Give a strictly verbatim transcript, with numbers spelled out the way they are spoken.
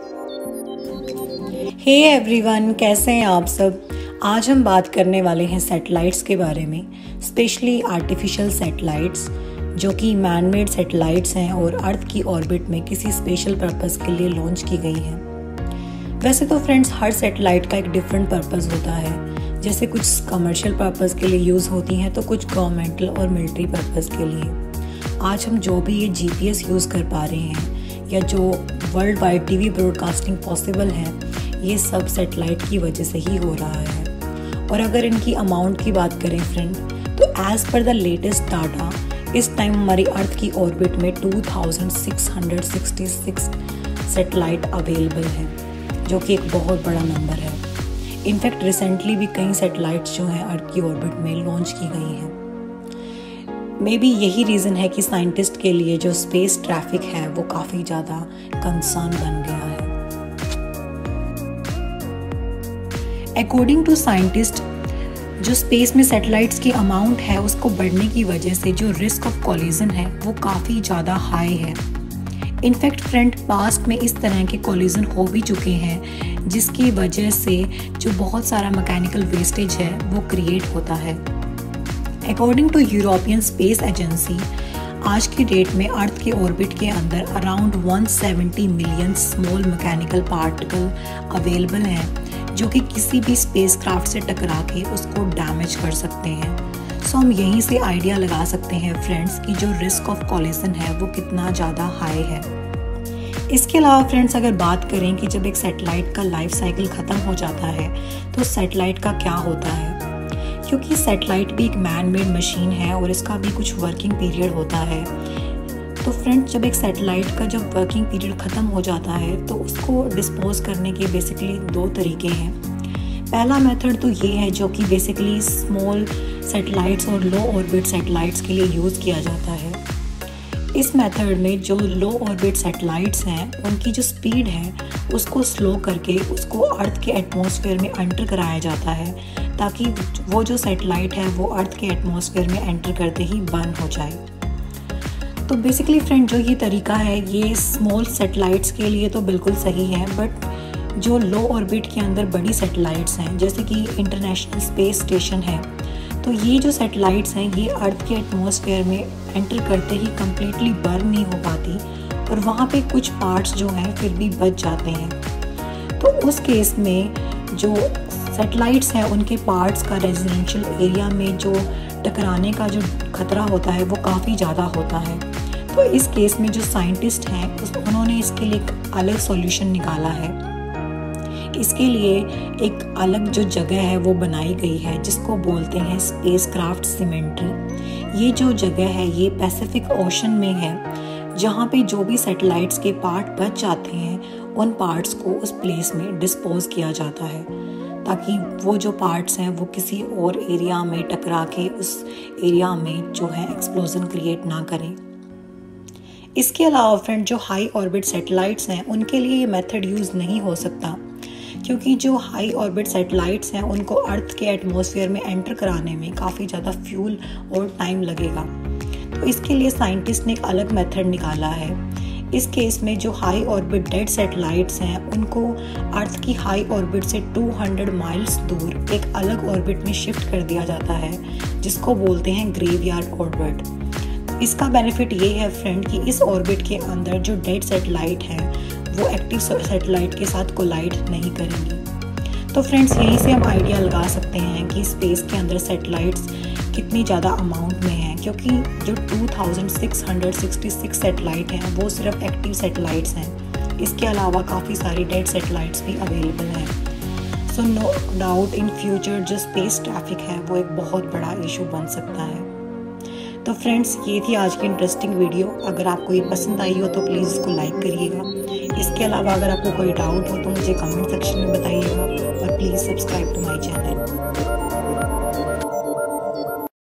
Hey everyone, कैसे हैं आप सब। आज हम बात करने वाले हैं सैटेलाइट्स के बारे में, स्पेशली आर्टिफिशियल सैटेलाइट्स जो कि मैन मेड सैटेलाइट्स हैं और अर्थ की ऑर्बिट में किसी स्पेशल पर्पस के लिए लॉन्च की गई हैं। वैसे तो फ्रेंड्स, हर सैटेलाइट का एक डिफरेंट पर्पस होता है। जैसे कुछ कमर्शियल पर्पस के लिए यूज़ होती हैं तो कुछ गवर्नमेंटल और मिलिट्री पर्पस के लिए। आज हम जो भी ये जीपीएस यूज़ कर पा रहे हैं या जो world wide TV broadcasting possible है, ये सब सैटेलाइट की वजह से ही हो रहा है। और अगर इनकी अमाउंट की बात करें फ्रेंड, तो as per the latest data इस टाइम हमारी अर्थ की ऑर्बिट में two thousand six hundred sixty six satellite available है, जो कि एक बहुत बड़ा नंबर है। इनफैक्ट रिसेंटली भी कई सैटेलाइट्स जो हैं अर्थ की ऑर्बिट में लॉन्च की गई हैं। मे बी यही रीज़न है कि साइंटिस्ट के लिए जो स्पेस ट्रैफिक है वो काफ़ी ज़्यादा कंसर्न बन गया है। अकॉर्डिंग टू साइंटिस्ट, जो स्पेस में सैटेलाइट्स की अमाउंट है उसको बढ़ने की वजह से जो रिस्क ऑफ कोलिजन है वो काफ़ी ज़्यादा हाई है। इनफैक्ट फ्रेंड, पास्ट में इस तरह के कोलिजन हो भी चुके हैं जिसकी वजह से जो बहुत सारा मैकेनिकल वेस्टेज है वो क्रिएट होता है। According to European space agency, आज की डेट में अर्थ के ऑर्बिट के अंदर around one seventy million small mechanical particle available हैं जो कि किसी भी स्पेसक्राफ्ट से टकरा के उसको डैमेज कर सकते हैं। सो हम यहीं से आइडिया लगा सकते हैं फ्रेंड्स कि जो रिस्क ऑफ कोलिजन है वो कितना ज़्यादा हाई है। इसके अलावा फ्रेंड्स, अगर बात करें कि जब एक सैटेलाइट का लाइफ साइकिल ख़त्म हो जाता है तो सैटेलाइट का क्या होता है, क्योंकि सैटेलाइट भी एक मैन मेड मशीन है और इसका भी कुछ वर्किंग पीरियड होता है। तो फ्रेंड्स, जब एक सैटेलाइट का जब वर्किंग पीरियड ख़त्म हो जाता है तो उसको डिस्पोज करने के बेसिकली दो तरीके हैं। पहला मेथड तो ये है जो कि बेसिकली स्मॉल सैटेलाइट्स और लो ऑर्बिट सैटेलाइट्स के लिए यूज़ किया जाता है। इस मेथड में जो लो ऑर्बिट सैटेलाइट्स हैं उनकी जो स्पीड है उसको स्लो करके उसको अर्थ के एटमॉस्फेयर में एंटर कराया जाता है, ताकि वो जो सैटेलाइट है वो अर्थ के एटमॉस्फेयर में एंटर करते ही बर्न हो जाए। तो बेसिकली फ्रेंड, जो ये तरीका है ये स्मॉल सैटेलाइट्स के लिए तो बिल्कुल सही है, बट जो लो ऑर्बिट के अंदर बड़ी सैटेलाइट्स हैं जैसे कि इंटरनेशनल स्पेस स्टेशन है, तो ये जो सैटेलाइट्स हैं ये अर्थ के एटमॉस्फेयर में एंटर करते ही कम्प्लीटली बर्न नहीं हो पाती और वहाँ पे कुछ पार्ट्स जो हैं फिर भी बच जाते हैं। तो उस केस में जो सैटेलाइट्स हैं उनके पार्ट्स का रेजिडेंशियल एरिया में जो टकराने का जो खतरा होता है वो काफ़ी ज़्यादा होता है। तो इस केस में जो साइंटिस्ट हैं उस उन्होंने इसके लिए एक अलग सॉल्यूशन निकाला है। इसके लिए एक अलग जो जगह है वो बनाई गई है जिसको बोलते हैं स्पेसक्राफ्ट सिमेट्री। ये जो जगह है ये पैसिफिक ओशन में है, जहाँ पे जो भी सैटेलाइट्स के पार्ट बच जाते हैं उन पार्ट्स को उस प्लेस में डिस्पोज किया जाता है, ताकि वो जो पार्ट्स हैं वो किसी और एरिया में टकरा के उस एरिया में जो है एक्सप्लोजन क्रिएट ना करें। इसके अलावा फ्रेंड, जो हाई ऑर्बिट सैटेलाइट्स हैं उनके लिए ये मेथड यूज़ नहीं हो सकता, क्योंकि जो हाई ऑर्बिट सैटेलाइट्स हैं उनको अर्थ के एटमॉस्फेयर में एंटर कराने में काफ़ी ज़्यादा फ्यूल और टाइम लगेगा। तो इसके लिए साइंटिस्ट ने एक अलग मेथड निकाला है। इस केस में जो हाई ऑर्बिट डेड सैटेलाइट्स हैं उनको अर्थ की हाई ऑर्बिट से टू हंड्रेड माइल्स दूर एक अलग ऑर्बिट में शिफ्ट कर दिया जाता है, जिसको बोलते हैं ग्रेवयार्ड ऑर्बिट। इसका बेनिफिट ये है फ्रेंड कि इस ऑर्बिट के अंदर जो डेड सैटेलाइट हैं वो एक्टिव सैटेलाइट के साथ कोलाइड नहीं करेंगी। तो फ्रेंड्स, यहीं से हम आइडिया लगा सकते हैं कि स्पेस के अंदर सैटेलाइट्स कितनी ज़्यादा अमाउंट में हैं, क्योंकि जो two thousand six hundred sixty six satellite हैं वो सिर्फ एक्टिव सैटेलाइट्स हैं। इसके अलावा काफ़ी सारी डेड सैटेलाइट्स भी अवेलेबल हैं। So no doubt in future जो स्पेस ट्रैफिक है वो एक बहुत बड़ा इशू बन सकता है। तो फ्रेंड्स, ये थी आज की इंटरेस्टिंग वीडियो। अगर आपको ये पसंद आई हो तो प्लीज़ इसको लाइक करिएगा। इसके अलावा अगर आपको कोई डाउट हो तो मुझे कमेंट सेक्शन में बताइएगा और please subscribe to my channel.